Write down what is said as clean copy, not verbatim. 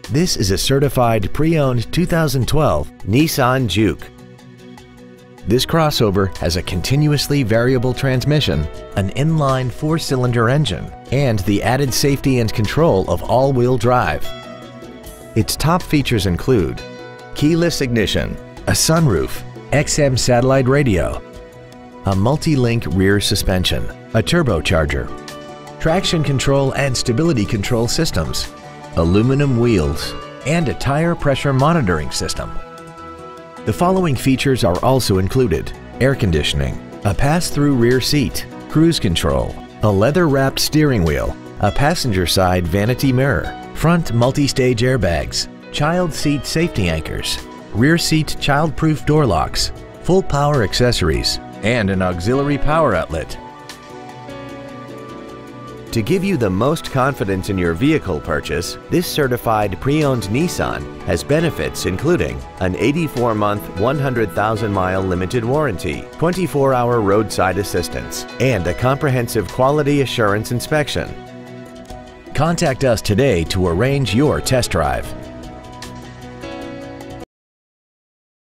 This is a certified pre-owned 2012 Nissan Juke. This crossover has a continuously variable transmission, an inline 4-cylinder engine, and the added safety and control of all-wheel drive. Its top features include keyless ignition, a sunroof, XM satellite radio, a multi-link rear suspension, a turbocharger, traction control and stability control systems, aluminum wheels, and a tire pressure monitoring system. The following features are also included: air conditioning, a pass-through rear seat, cruise control, a leather-wrapped steering wheel, a passenger side vanity mirror, front multi-stage airbags, child seat safety anchors, rear seat child-proof door locks, full power accessories, and an auxiliary power outlet. To give you the most confidence in your vehicle purchase, this certified pre-owned Nissan has benefits including an 84-month, 100,000-mile limited warranty, 24-hour roadside assistance, and a comprehensive quality assurance inspection. Contact us today to arrange your test drive.